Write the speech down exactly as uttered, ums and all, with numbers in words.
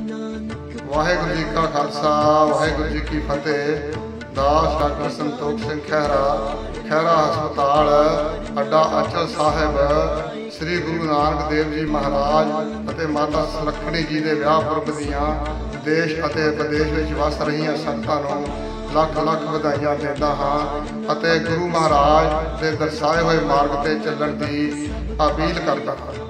ਵਾਹਿਗੁਰੂ ਜੀ ਕਾ ਖਾਲਸਾ ਵਾਹਿਗੁਰੂ ਜੀ ਕੀ ਫਤਿਹ। ਦਾਸ ਡਾਕਟਰ ਸੰਤੋਖ ਸਿੰਘ ਖਹਿਰਾ, ਖਹਿਰਾ ਹਸਪਤਾਲ ਅੱਡਾ ਅਚਲ ਸਾਹਿਬ, ਸ੍ਰੀ ਗੁਰੂ ਨਾਨਕ ਦੇਵ ਜੀ ਮਹਾਰਾਜ ਅਤੇ ਮਾਤਾ ਸੁਲੱਖਣੀ ਜੀ ਦੇ ਵਿਆਹ ਪੁਰਬ ਦੀਆਂ ਦੇਸ਼ ਅਤੇ ਵਿਦੇਸ਼ ਵਿੱਚ ਵਸ ਰਹੀਆਂ ਸੰਗਤਾਂ ਨੂੰ ਲੱਖ ਲੱਖ ਵਧਾਈਆਂ ਦਿੰਦਾ ਹਾਂ ਅਤੇ ਗੁਰੂ ਮਹਾਰਾਜ ਦੇ ਦਰਸਾਏ ਹੋਏ ਮਾਰਗ ਤੇ ਚੱਲਣ ਦੀ ਅਪੀਲ ਕਰਦਾ ਹਾਂ।